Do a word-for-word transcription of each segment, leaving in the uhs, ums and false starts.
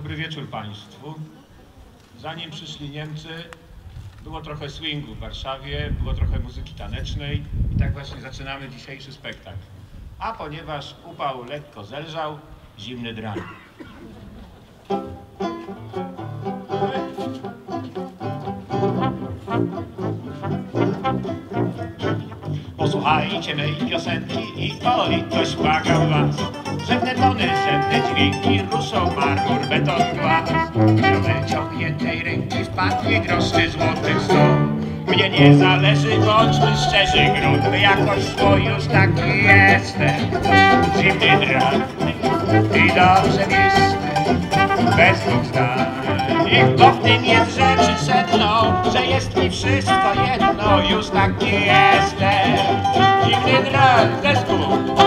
Dobry wieczór Państwu. Zanim przyszli Niemcy, było trochę swingu w Warszawie, było trochę muzyki tanecznej i tak właśnie zaczynamy dzisiejszy spektakl. A ponieważ upał lekko zelżał, zimny drań. Posłuchajcie mej piosenki i o litość błagam was, żadne tony, żadne dźwięki ruszą marmur, beton, głaz. Do wyciągniętej ręki wpadnie groszy złotych sto. Mnie nie zależy, bądźmy szczerzy, grudny jakoś swój, już taki jestem. Zimny drań i dobrze misty, bez dwóch zdań. I bo w tym jest rzeczy sedno, że jest mi wszystko jedno, już taki jestem. Zimny drań, zespół.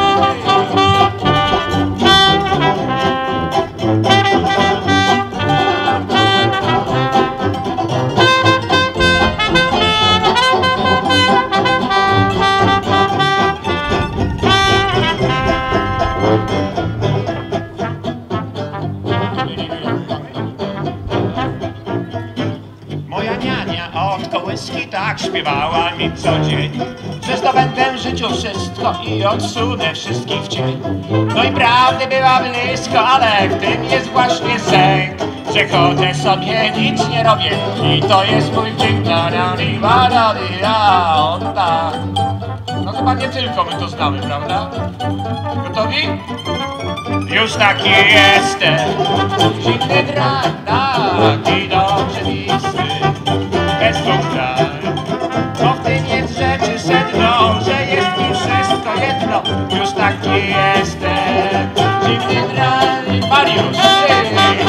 Tak śpiewała mi co dzień, że zdobędę w życiu wszystko i odsunę wszystkich w cień. No i prawdy była blisko, ale w tym jest właśnie sęk, że chodzę sobie, nic nie robię i to jest mój dzień. No chyba nie tylko my to znamy, prawda? Gotowi? Już taki jestem, zimny drań, taki dobrze misty, bez dwóch zdań. Bo w tym jest rzeczy sedno, że jest mi wszystko jedno, już taki jestem. Zimny drań, Mariusz, ty.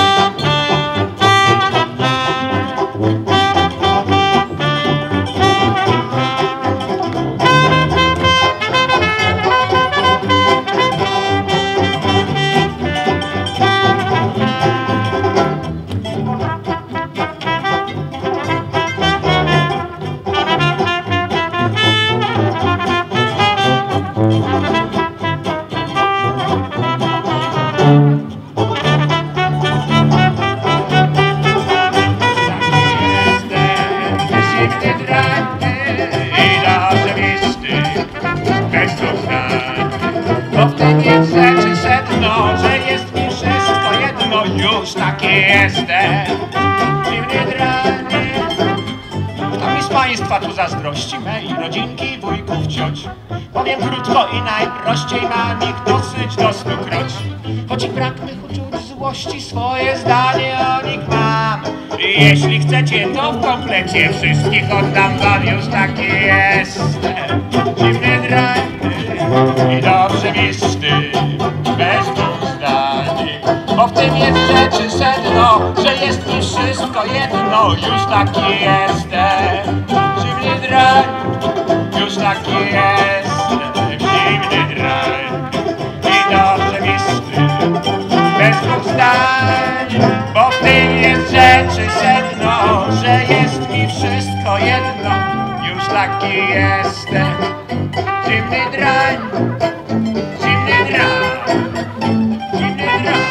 Już taki jestem, zimny drań. Kto mi z Państwa tu zazdrości, mej rodzinki, wujków, cioć? Powiem krótko i najprościej, mam ich dosyć do stokroci. Choć i brak mych uczuć, złości, swoje zdanie o nich mam. I jeśli chcecie, to w komplecie wszystkich oddam wam. Już taki jestem, zimny drań i dobrze misty, bez dwóch zdań. Bo w tym jest rzeczy sedno, że jest mi wszystko jedno, już taki jestem. Zimny drań, już taki jestem. Zimny drań i dobrze misty, bez dwóch zdań. Bo w tym jest rzeczy sedno, że jest mi wszystko jedno, już taki jestem. Zimny drań, zimny drań, zimny drań.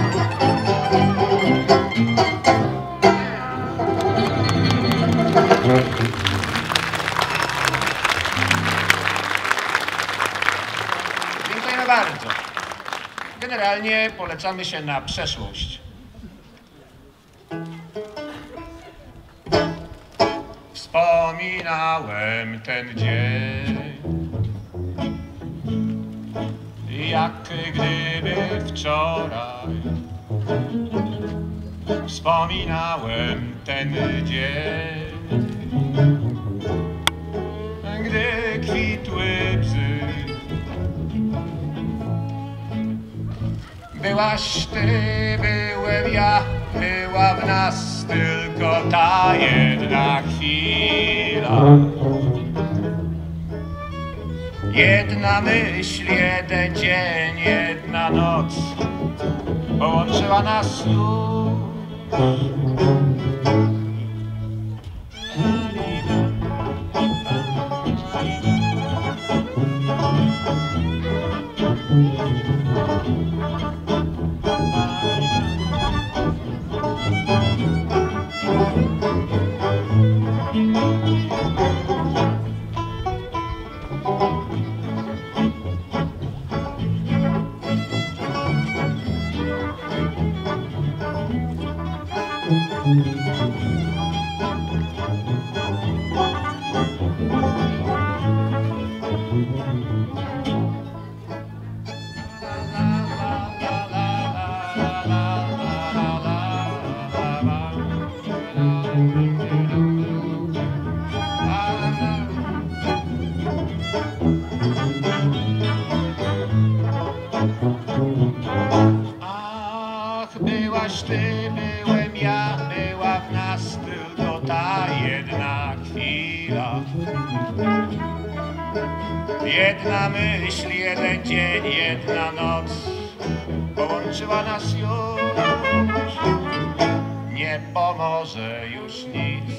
Dziękujemy bardzo. Generalnie polecamy się na przeszłość. Wspominałem ten dzień, jak gdyby wczoraj. Wspominałem ten dzień, gdy kwitły bzy. Byłaś ty, byłem ja, była w nas tylko ta jedna chwila. Jedna myśl, jeden dzień, jedna noc połączyła nas już. chwila. Jedna myśl, jeden dzień, jedna noc połączyła nas już. Nie pomoże już nic.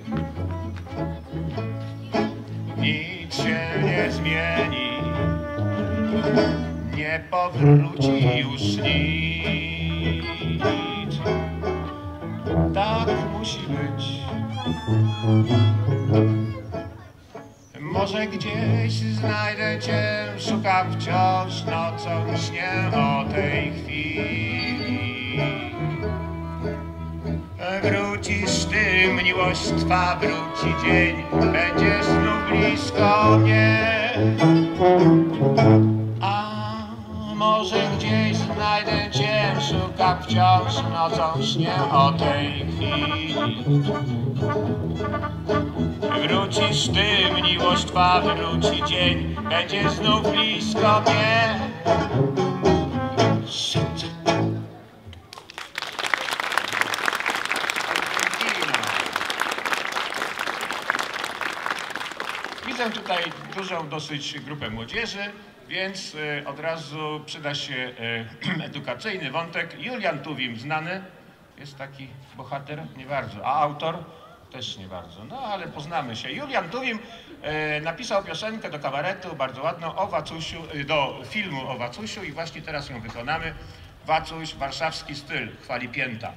Nic się nie zmieni. Nie powróci już nic. Tak musi być. Może gdzieś znajdę cię, szukam wciąż nocą, śnię o tej chwili. Wrócisz ty, miłość twa, wróci dzień, będziesz znów blisko mnie. A może gdzieś znajdę cię, szukam wciąż nocą, śnię o tej chwili. Wrócisz ty, miłość twa, wróci dzień, będzie znów blisko mnie. Widzę tutaj dużą dosyć grupę młodzieży, więc od razu przyda się edukacyjny wątek. Julian Tuwim znany, jest taki bohater? Nie bardzo. A autor? Też nie bardzo, no ale poznamy się. Julian Tuwim e, napisał piosenkę do kabaretu, bardzo ładną, o Wacusiu, do filmu o Wacusiu i właśnie teraz ją wykonamy. Wacuś, warszawski styl, chwali pięta.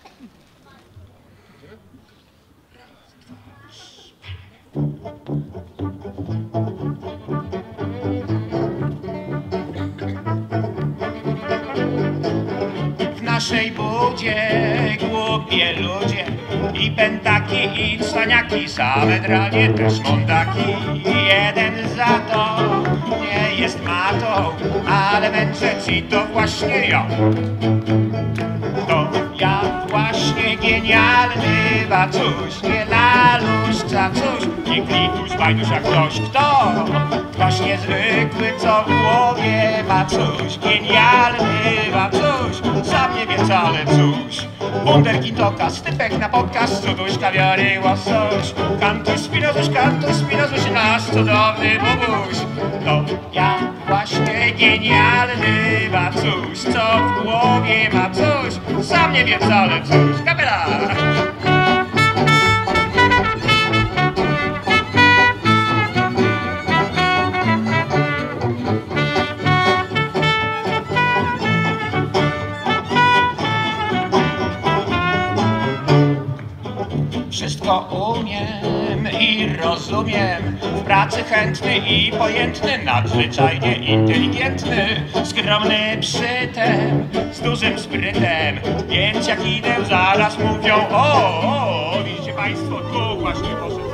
W naszej budzie głupie ludzie i pętaki, i cwaniaki, same dranie, też mądaki. Jeden za to nie jest matą, ale męczę ci to właśnie ja. To ja właśnie genialny Wacuś, nie laluś, cacuś, nie klituś, bajduś jak ktoś, kto? Ktoś niezwykły, co w głowie ma coś. Genialny Wacuś, sam nie wie wcale cóż. Wunderkind oka, stypek na podcast, cuduś, kawiary, łosoś. Kantuś, spinozuś, kantuś, spinozuś, nasz cudowny bubuś. To ja właśnie genialny Wacuś, co w głowie ma coś, sam nie wie wcale cóż. Kapela! Wszystko umiem i rozumiem, w pracy chętny i pojętny, nadzwyczajnie inteligentny, skromny przytem, z dużym sprytem, więc jak idę zaraz mówią o, o, widzicie państwo, tu właśnie poszedł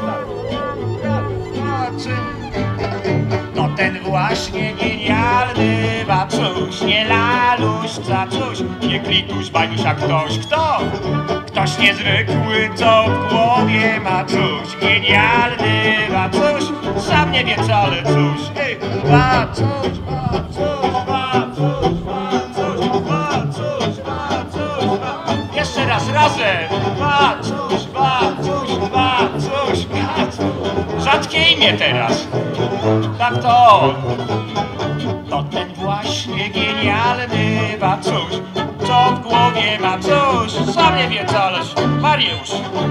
to ten właśnie genialny Wacuś, nie laluś, cacuś, nie klituś, bajduś, a ktoś, kto? Ktoś niezwykły, co w głowie ma coś. Genialny Wacuś, sam nie wie wcale cóż. Ej, Wacuś, Wacuś, Wacuś, Wacuś, Wacuś, Wacuś, Wacuś. Jeszcze raz, razem. Wacuś, Wacuś, Wacuś, Wacuś. Rzadkie imię teraz. Tak to on. To ten właśnie genialny Wacuś, co w głowie ma coś, sam nie wie coleś. Mariusz.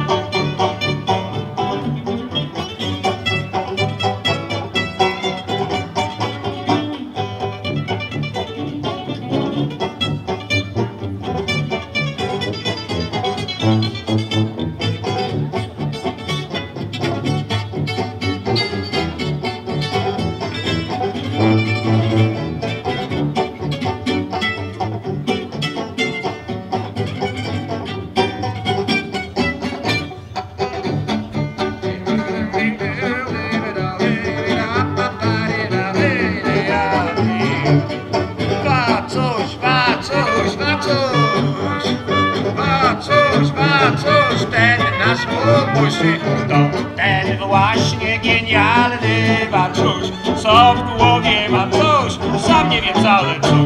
To ten właśnie genialny Wacuś, co w głowie ma coś, sam nie wie wcale cóż.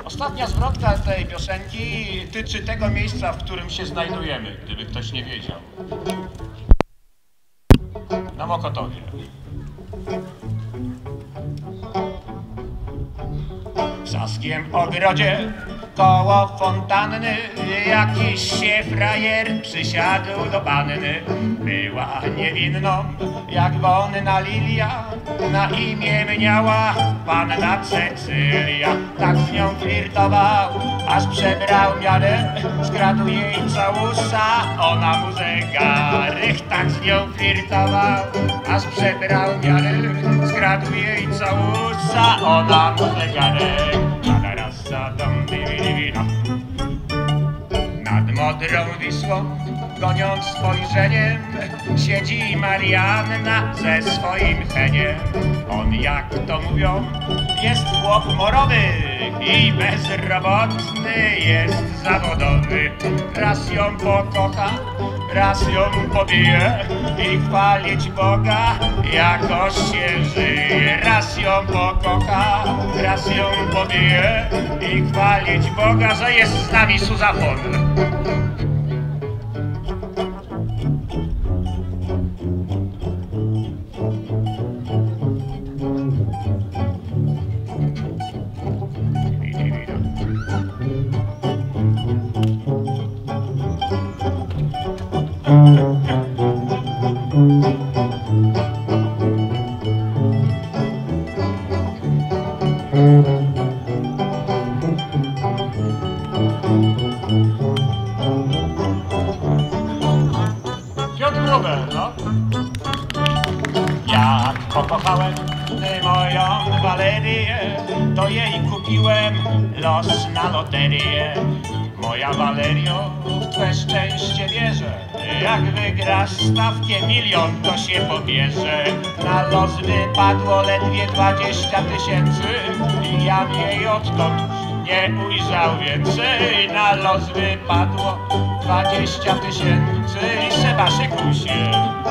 Ostatnia zwrotka tej piosenki tyczy tego miejsca, w którym się znajdujemy, gdyby ktoś nie wiedział. Na Mokotowie. W Saskim ogrodzie koło fontanny jakiś się frajer przysiadł do panny. Była niewinną jak wonna lilia, na imię miała panna Cecylia. Tak z nią flirtował, aż przebrał miarę, skradł jej całusa, ona mu zegarek. Tak z nią flirtował, aż przebrał miarę, skradł jej całusa, ona mu zegarek. Nad modrą Wisłą, goniąc spojrzeniem, siedzi Marianna ze swoim heniem. On, jak to mówią, jest chłop morowy i bezrobotny jest zawodowy. Raz ją pokocha, raz ją pobije i chwalić Boga jakoś się żyje. Raz ją pokocha, raz ją pobije i chwalić Boga, że jest z nami Suzafon. Piotr Wróbel, no. Jak pokochałem moją Walerię, to jej kupiłem los na loterię. Moja Walerio, w twe szczęście wierzę, jak wygrasz stawkę milion, to się pobierze. Na los wypadło ledwie dwadzieścia tysięcy i ja jej odtąd nie ujrzał więcej. Na los wypadło dwadzieścia tysięcy i trzeba szykuj się.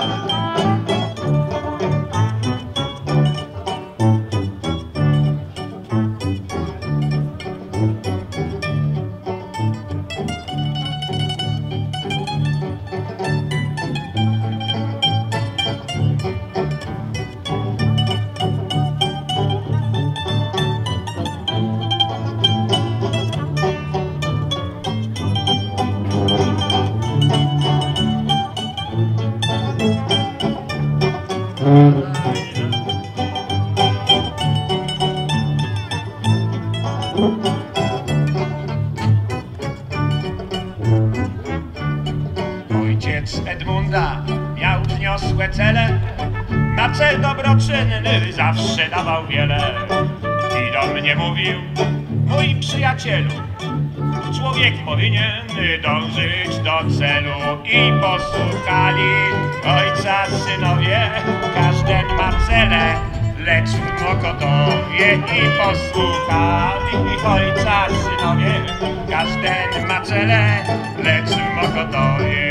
Ojciec Edmunda miał wniosłe cele, na cel dobroczynny zawsze dawał wiele. I do mnie mówił: mój przyjacielu, człowiek powinien dążyć do celu. I posłuchali ojca synowie, każdy ma cele, lecz w Mokotowie. I posłuchali ojca synowie, każdy ma cele, lecz w Mokotowie.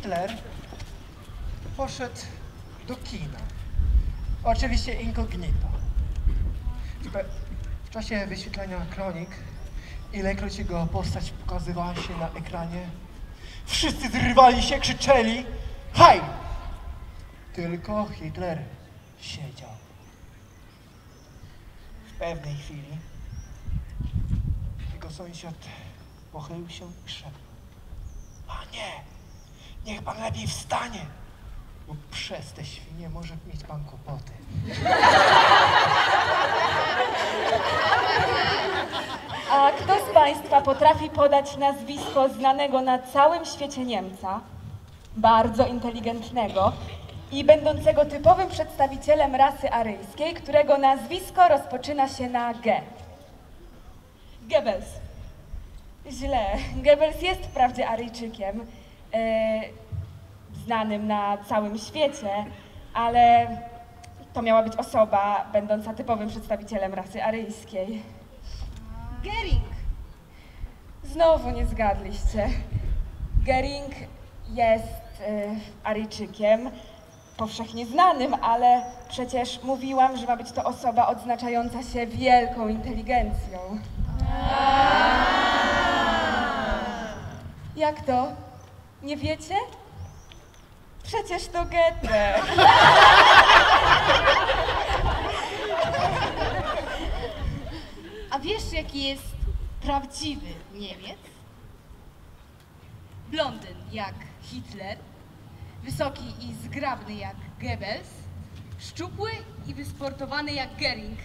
Hitler poszedł do kina. Oczywiście incognito. W, w czasie wyświetlania kronik, ilekroć jego postać pokazywała się na ekranie, wszyscy zrywali się, krzyczeli hej! Tylko Hitler siedział. W pewnej chwili jego sąsiad pochylił się i szepnął: panie, niech pan lepiej wstanie, bo przez te świnie może mieć pan kłopoty. A kto z państwa potrafi podać nazwisko znanego na całym świecie Niemca, bardzo inteligentnego i będącego typowym przedstawicielem rasy aryjskiej, którego nazwisko rozpoczyna się na G? Goebbels. Źle. Goebbels jest wprawdzie Aryjczykiem, e, znanym na całym świecie, ale to miała być osoba będąca typowym przedstawicielem rasy aryjskiej. Goering. Znowu nie zgadliście. Goering jest y, Aryjczykiem, powszechnie znanym, ale przecież mówiłam, że ma być to osoba odznaczająca się wielką inteligencją. Jak to? Nie wiecie? Przecież to Goethe. A wiesz, jaki jest prawdziwy Niemiec? Blondyn jak Hitler, wysoki i zgrabny jak Goebbels, szczupły i wysportowany jak Goering.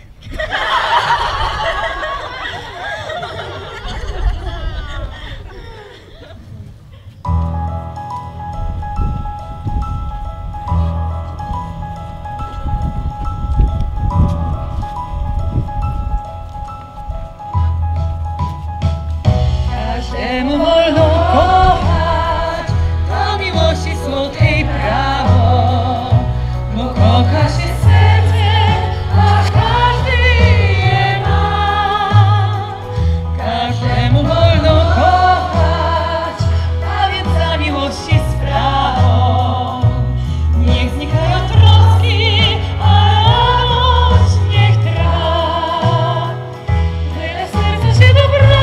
Każdemu wolno kochać, do miłości słodkiej prawo, bo kocha się sercem, a każdy je ma. Każdemu wolno kochać, a więc za miłości sprawą. Niech znikają troski, a radość niech trwa. Byle serce się dobrano,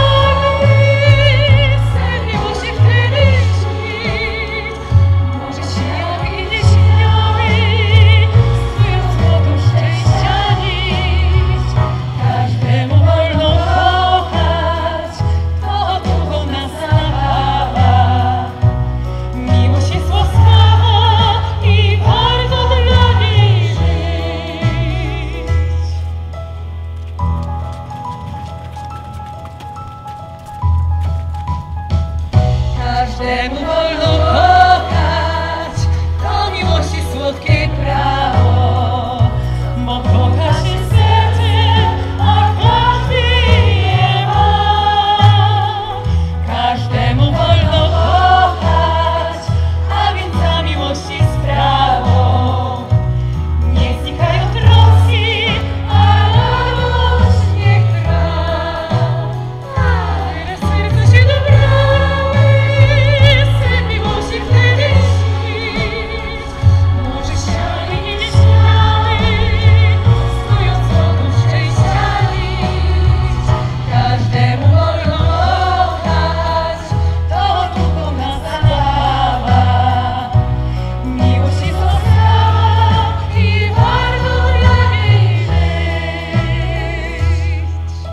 każdemu wolno kochać, do miłości słodkiej prawo, bo kocha się sercem, a każdy je ma. Każdemu wolno kochać, a więc za miłości sprawą. Niech znikają troski, a radość niech trwa. Byle serce się dobrano, sen miłości wtedy śnić. Może śmiały i nieśmiały, stojąc wokół szczęścia lić. Każdemu wolno kochać, to duchowna zabawa. Miłość jest łaskawa i warto dla niej żyć.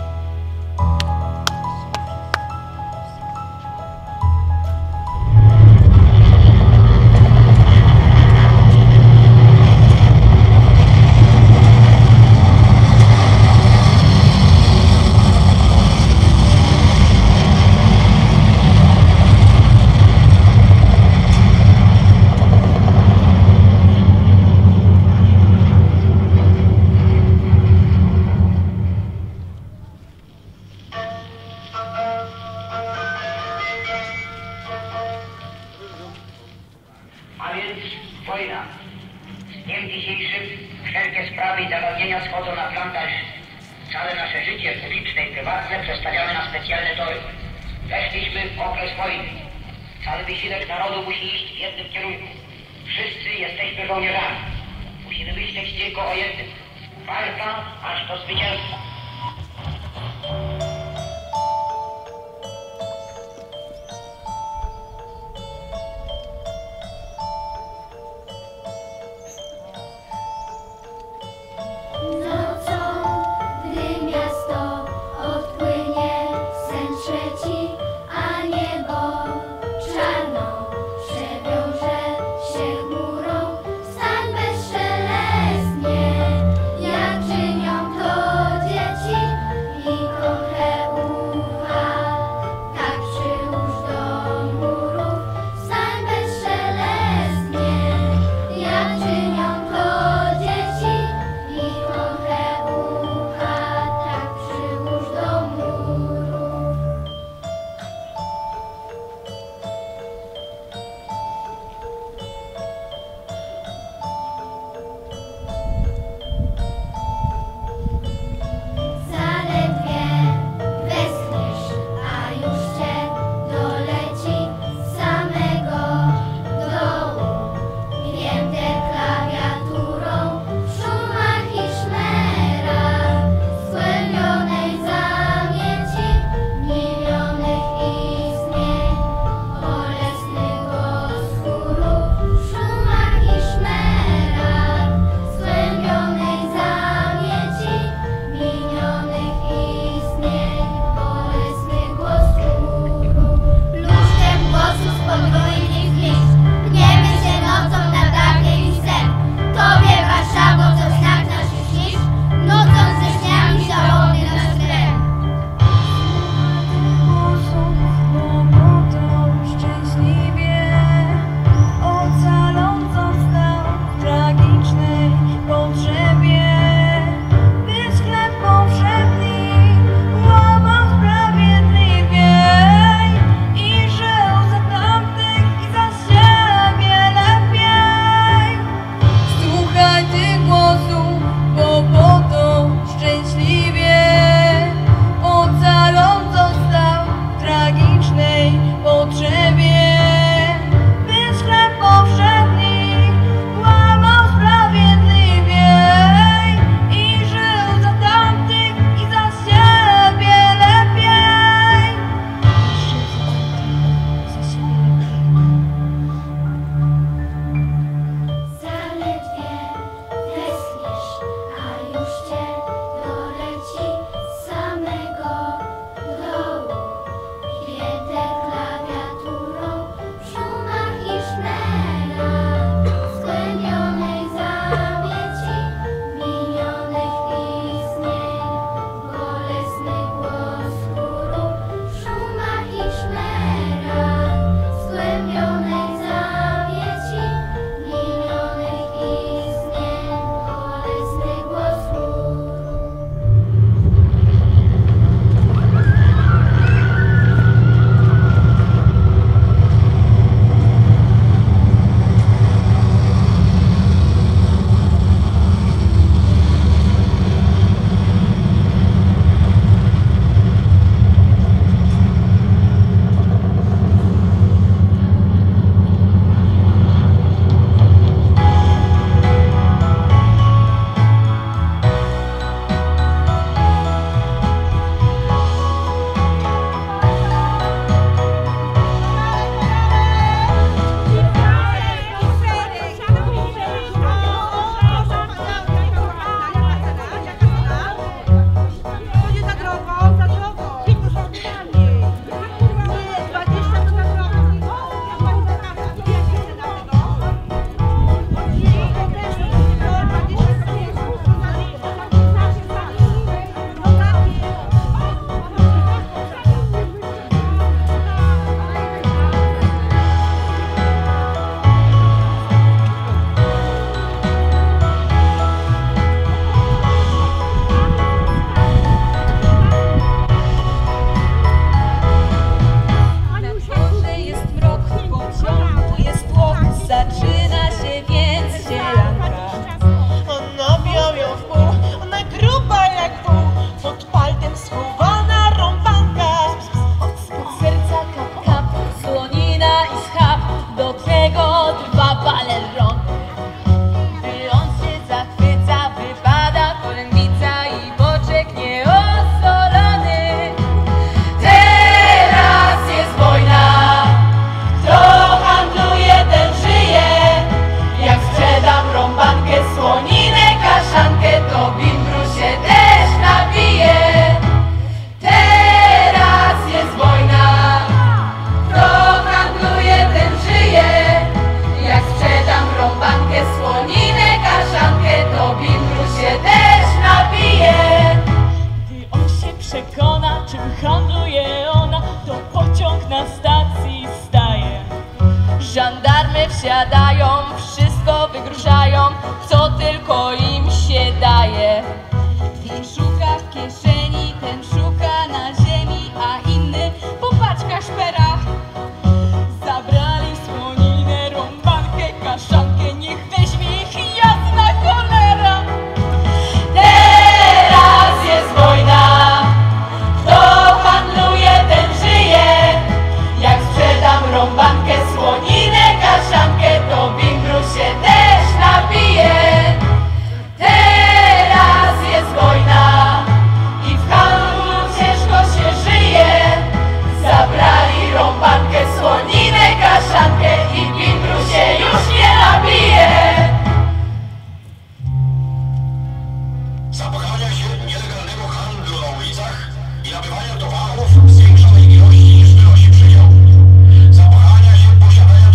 A więc wojna. Z dniem dzisiejszym wszelkie sprawy i zagadnienia schodzą na plan dalszy. Całe nasze życie publiczne i prywatne przestawiamy na specjalne tory. Weszliśmy w okres wojny. Cały wysiłek narodu musi iść w jednym kierunku. Wszyscy jesteśmy żołnierzami. Musimy myśleć tylko o jednym. Walka aż do zwycięstwa. Nocą, gdy miasto odpłynie sen trzeci, a niebo czarno przewiąże się chmurą, stań bezszelestnie, jak czynią to dzieci. tego dwa ballerony. Gdy on się zachwyca, wypada polędwica i boczek nieosolony. Teraz jest wojna, kto handluje, ten żyje. Jak sprzedam rąbankę, słoninę, kaszankę, to bimbru się też napije. Teraz jest wojna, kto handluje, ten żyje. Jak sprzedam rąbankę, słoninę, kaszankę, to bimbru się też napije. Gdy on się przekona, czym handluje ona, to pociąg na stacji staje. Żandarmy wsiadają, wszystko wygróżają, co tylko im się daje. Ten szuka w kieszeni, ten szuka na ziemi, a inny po paczkach szperach. Zabrali słoninę, rąbankę, kaszankę, niech weźmie ich jasna cholera. Teraz jest wojna, kto handluje, ten żyje. Jak sprzedam rąbankę, słoninę, kaszankę, to bimbru się też napije. Teraz jest wojna i w handlu ciężko się żyje. Zabrali rąbankę, słoninę, kaszankę i bimbru się już nie napije. Zapachania się nielegalnego handlu na ulicach i nabywania towarów w zwiększonej ilości niż wynosi przydział. Zapachania się posiadania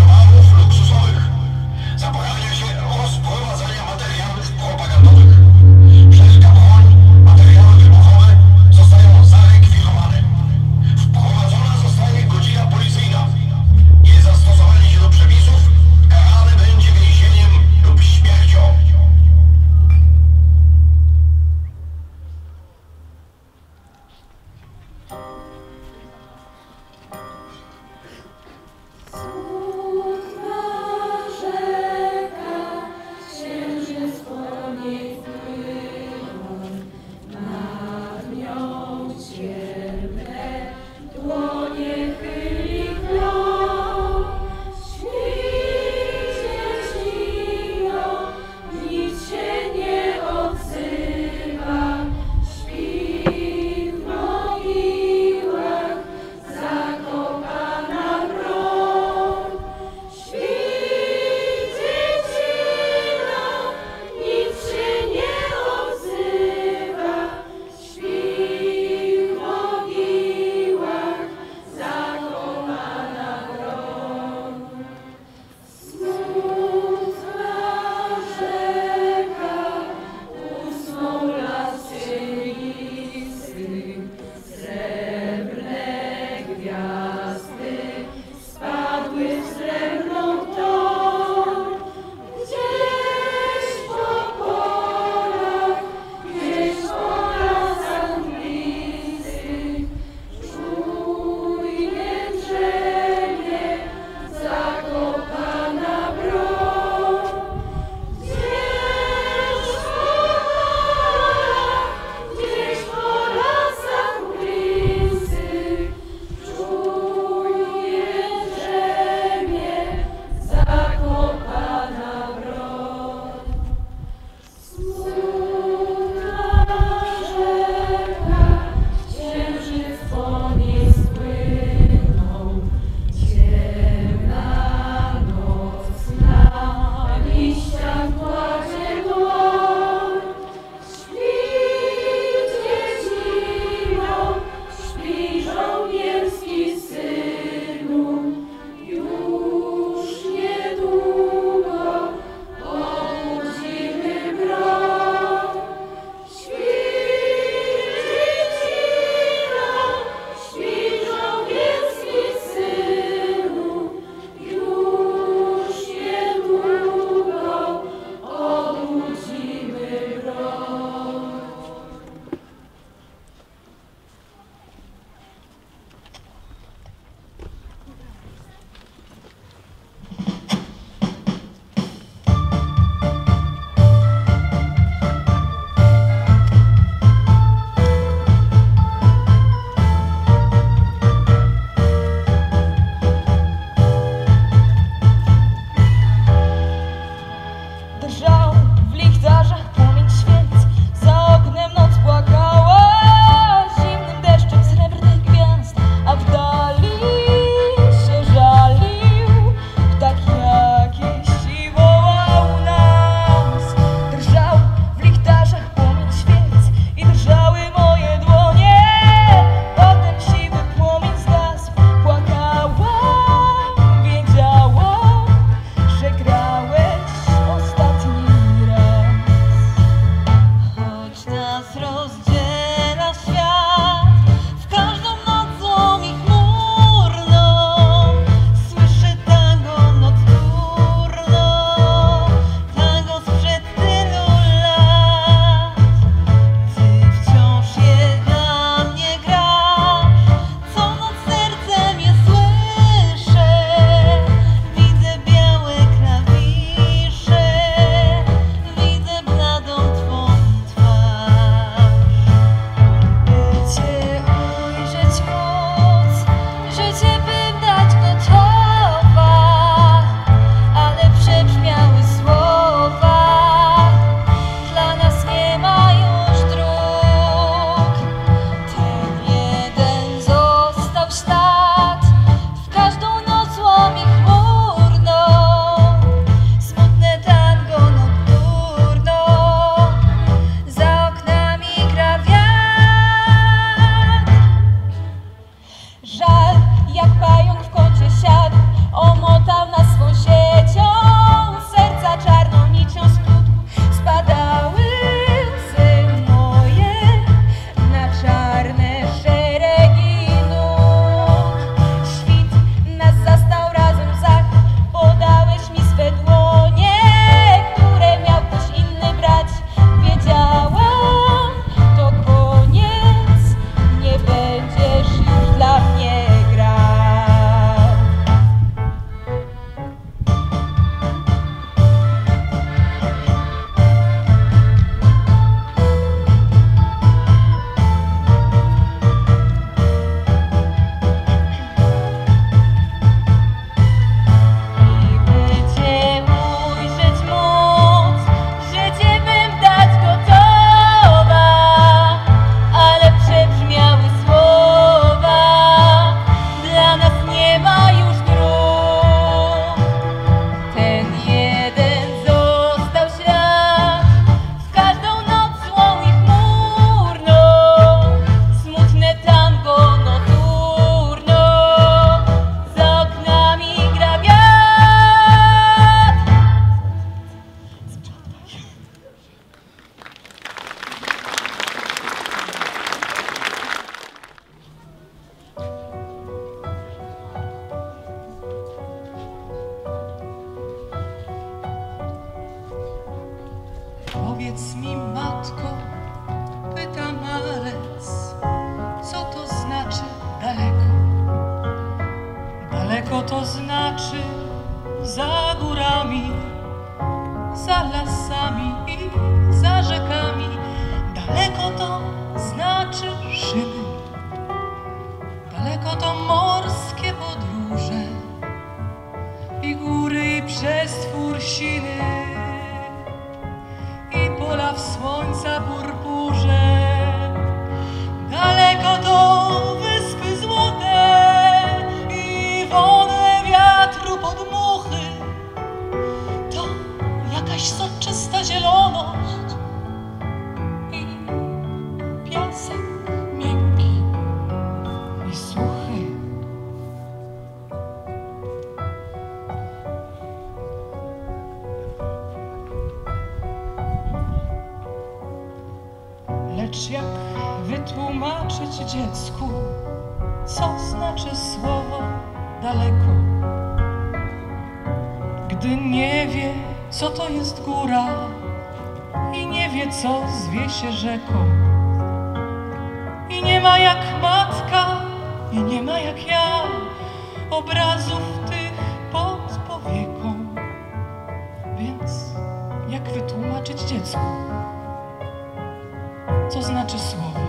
Powiedz mi, matko, pyta malec, co to znaczy daleko? Daleko to znaczy za górami, za lasami i za rzekami. Daleko to znaczy szyby, daleko to morskie podróże i góry i przestwór siny i pola w słońca purpurze. Daleko to wyspy złote i wonę wiatru podmuchy. To jakaś soczysta zieloność i piasek miękki i suchy. Lecz jak wytłumaczyć dziecku, co znaczy słowo daleko, gdy nie wie, co to jest góra i nie wie, co zwie się rzeką, i nie ma jak matka i nie ma jak ja obrazów tych pod powieką. Więc jak wytłumaczyć dziecku, co znaczy słowo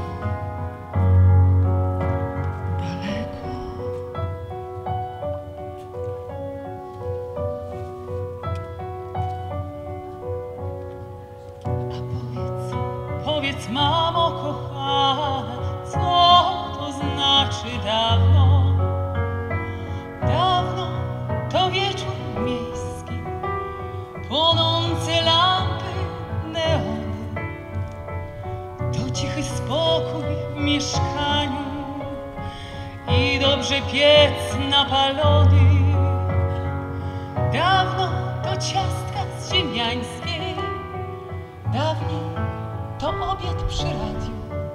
daleko? A powiedz, powiedz, mamo kochana, co to znaczy dawno? Dawno to wieczór miejski, płonące lampy, neony, to cichy spokój w mieszkaniu i dobrze piec napalony. Dawno to ciastka z ziemiańskiej, dawniej to obiad przy radiu,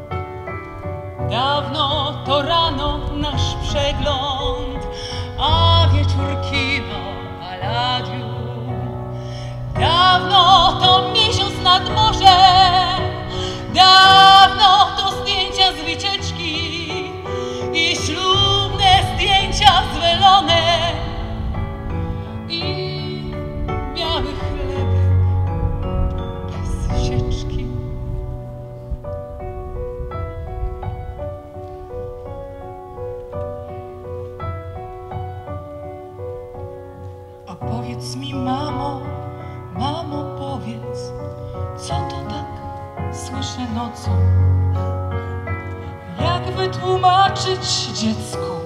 dawno to rano nasz przegląd, a wieczór kino Palladium. Dawno to miesiąc nad morzem, dawno to zdjęcia z wycieczki i ślubne zdjęcia zwelone i biały chlebek bez sieczki. A powiedz mi, mamo, mamo, powiedz, co to tak słyszę nocą? Jak wytłumaczyć dziecku,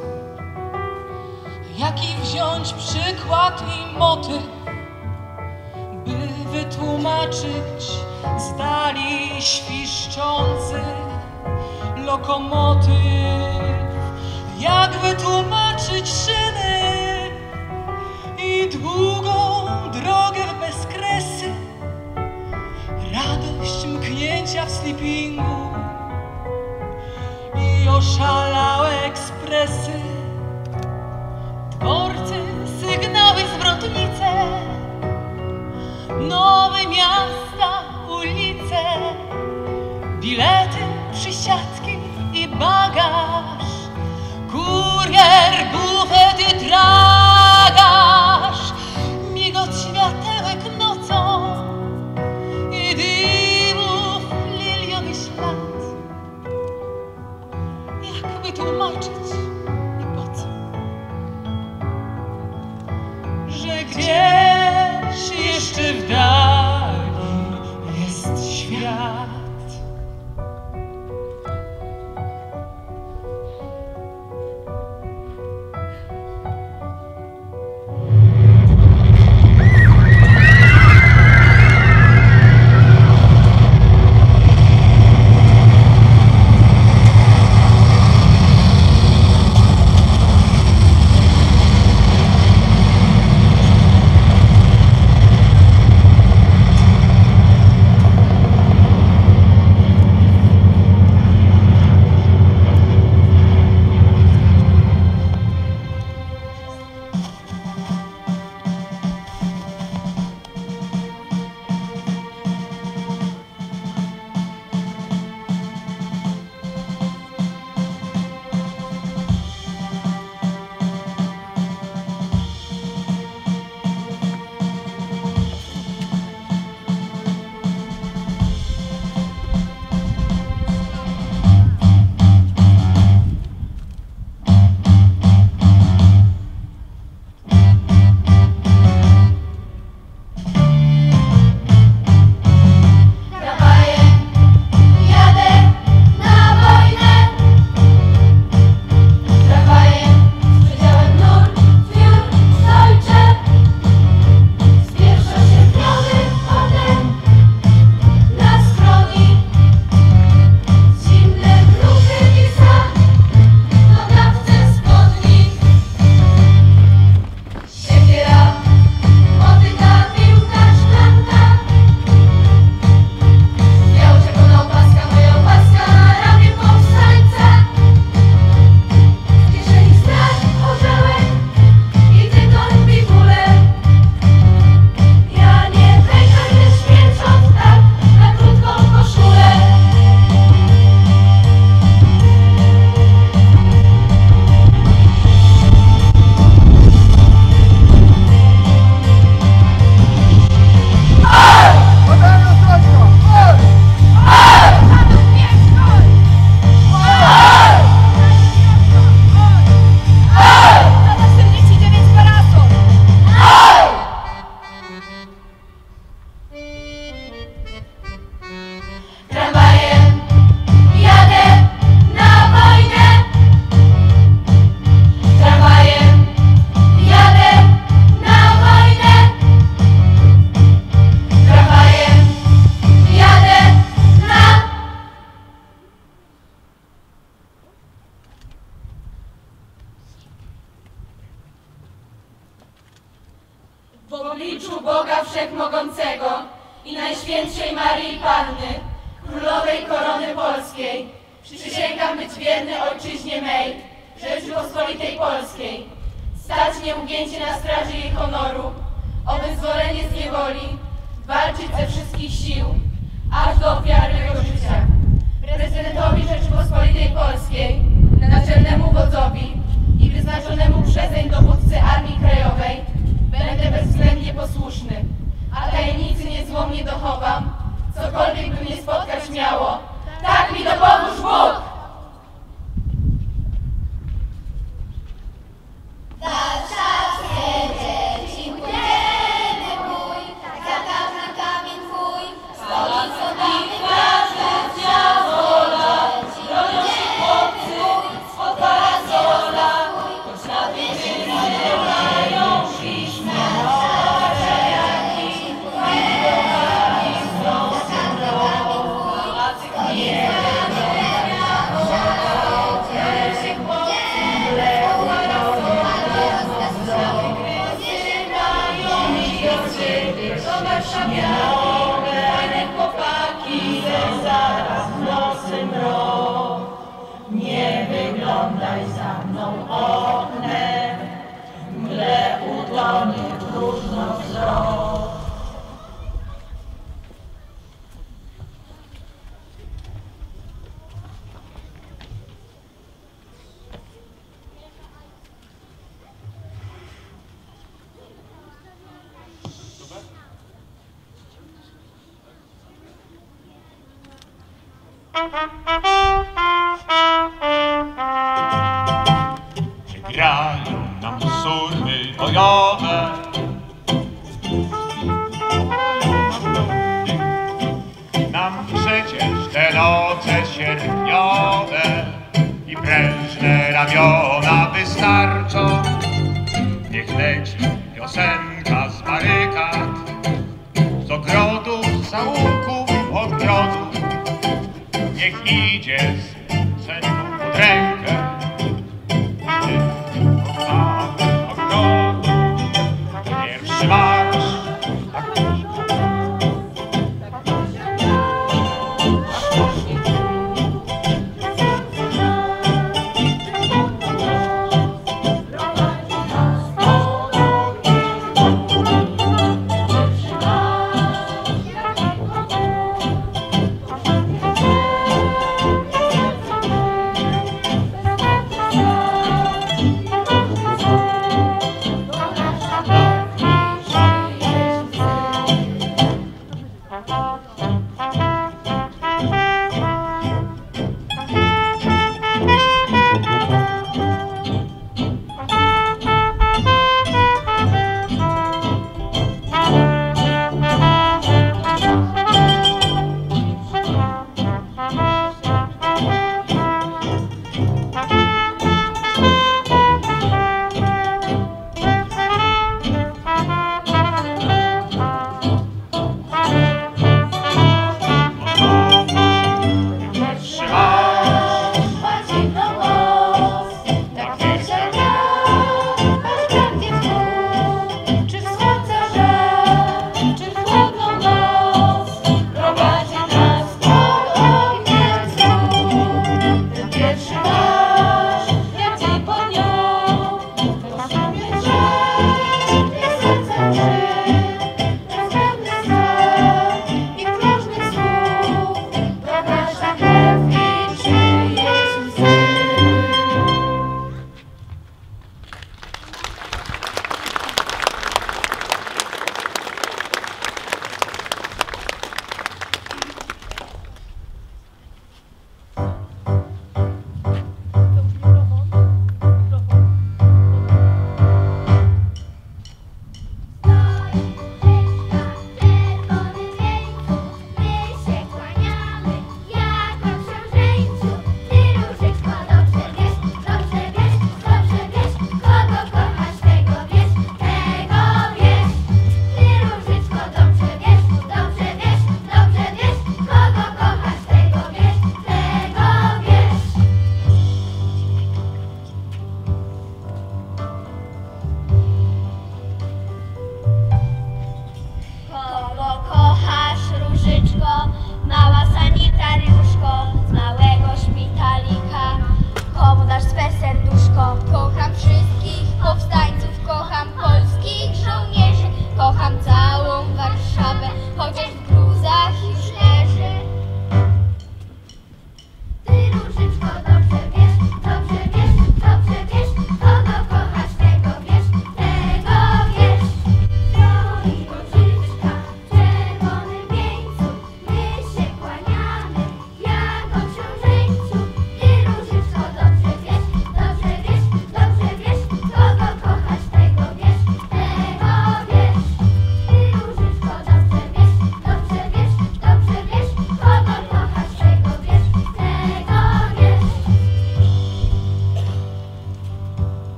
jaki wziąć przykład i motyw, by wytłumaczyć z dali świszczący lokomotyw? Jak wytłumaczyć szyny i długą drogę bez kresy, radość mknięcia w sleepingu i oszalałe ekspresy, dworcy, sygnały, zwrotnice, nowe miasta, ulice, bilety, przysiadki i bagaż, kurier, bufet i tragarz, migot światełek nocą i dymów liliowy ślad. Jak wytłumaczyć i po co, że gdzieś jeszcze w dali jest świat? w obliczu Boga Wszechmogącego i Najświętszej Maryi Panny, Królowej Korony Polskiej, przysięgam być wierny ojczyźnie mej, Rzeczypospolitej Polskiej, stać nieugięcie na straży jej honoru, o wyzwolenie z niewoli, walczyć ze wszystkich sił, aż do ofiarnego życia. Prezydentowi Rzeczypospolitej Polskiej, naczelnemu wodzowi i wyznaczonemu przezeń dowódcy Armii Krajowej będę bezwzględnie posłuszny, a tajemnicy niezłomnie dochowam, cokolwiek by mnie spotkać miało. Tak mi dopomóż Bóg! Warszawskie dzieci, budujemy mój, zakaz na kamień twój, stolicą damy pracy, życia, wola, robią się chłopcy, od parasola, choć na wieży nie mają pisz, miasta, jaki, jaki strący mrok, Polacy nie fajne chłopaki, zaraz w nocy mrok. Nie wyglądaj za mną oknem, mgle utonie w próżno wzrok. Grają nam surmy bojowe, nam przecież te noce sierpniowe i prężne ramiona wystarczą. Niech leci piosenka z barykad, z ogrodów, z zaułków, ogrodów. Niech idzie z sędzią pod rękę, pierwszy marsz.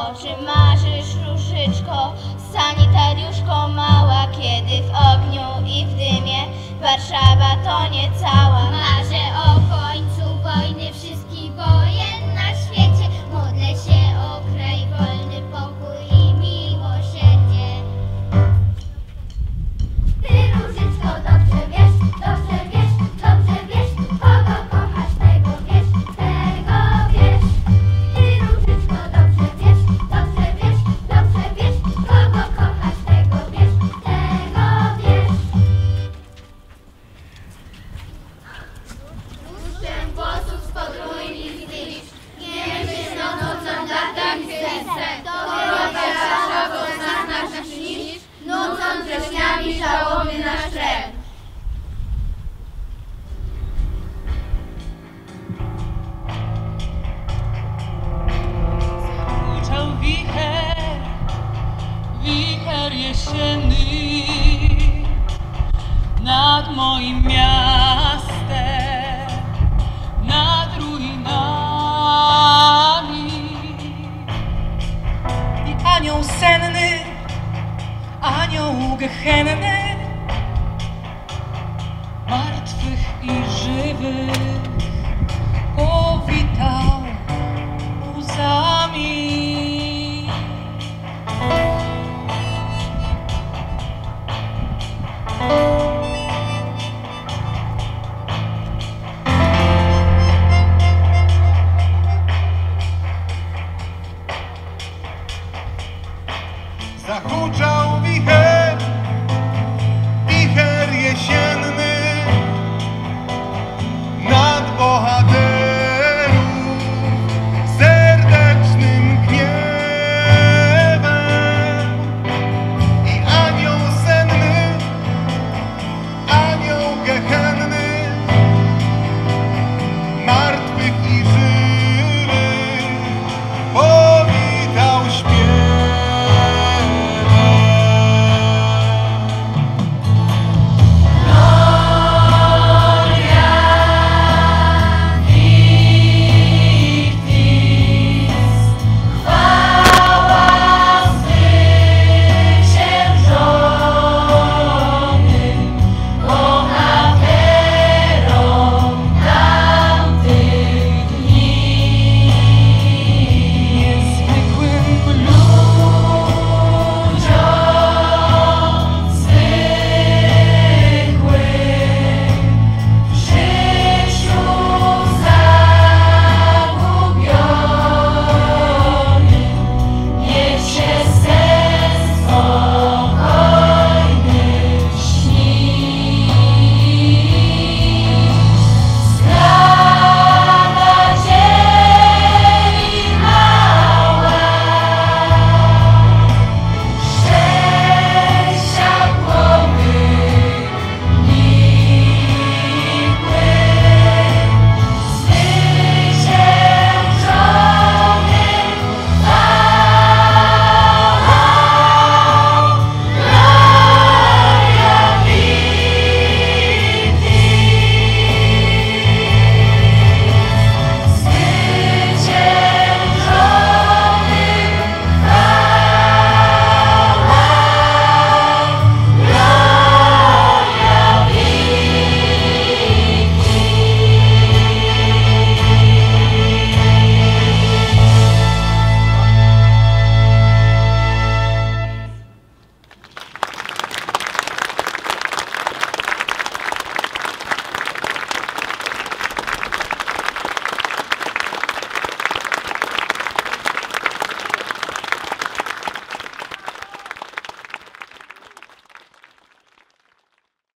O czym marzysz, różyczko, sanitariuszko mała, kiedy w ogniu i w dymie Warszawa tonie cała? Marzę o końcu wojny, wszystkich wojen na świecie. Modlę się o kraj wolny, pokój i miłosierdzie. Ty, różyczko, dobrze wiesz, dobrze wiesz, dobrze wiesz, kogo kochasz, tego wiesz, tego wiesz. Ty, różyczko, dobrze wiesz, dobrze wiesz, dobrze wiesz, kogo kochasz, tego wiesz, tego wiesz. Lustrem włosów spod ruin i znicz, nie myśl nocą nad latach serce, to Warszawa, bo nas nasz niż, nocą wrześniami żałoby nasz rep. Uczał wicher, wicher jesienny nad moim miastem, nad ruinami. I anioł senny, anioł gehenny